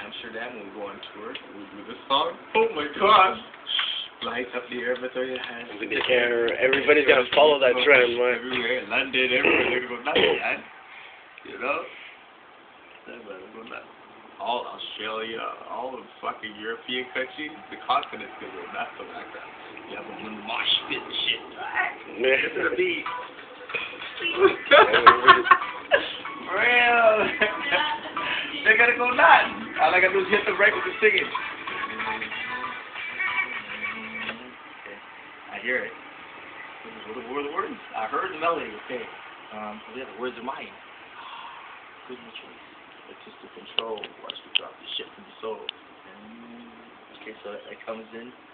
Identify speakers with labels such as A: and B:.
A: Amsterdam when we go on tour. We do this song. Oh my gosh! Lights up the air, but throw your hands
B: in the air. Everybody's gonna follow that trend, man.
A: Everywhere, London, everywhere, they're gonna go nuts, man. You know? They're gonna go nuts. All Australia, all the fucking European countries, the continent's gonna go nuts on that crap. You have a little mosh pit and shit. It's gonna be. Real. They're gonna go nuts. All I gotta do is hit the record and sing it. Okay. I hear it. What are the words? I heard the melody. Okay. Yeah, the words are mine. Good choice. It's just to control. Watch me drop the shit from the soul. Okay, so it comes in.